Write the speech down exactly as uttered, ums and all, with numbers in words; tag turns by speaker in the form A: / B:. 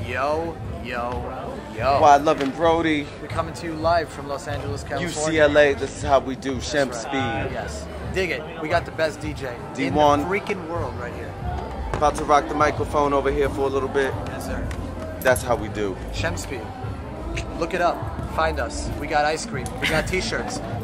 A: Yo, yo, yo.
B: Y-Love and Brody.
A: We're coming to you live from Los Angeles, California.
B: U C L A, this is how we do Shem
A: That's
B: Speed.
A: right. Yes. Dig it. We got the best D J
B: D
A: in
B: one.
A: the freaking world right here.
B: About to rock the microphone over here for a little bit.
A: Yes, sir.
B: That's how we do.
A: Shem Speed. Look it up. Find us. We got ice cream. We got t-shirts.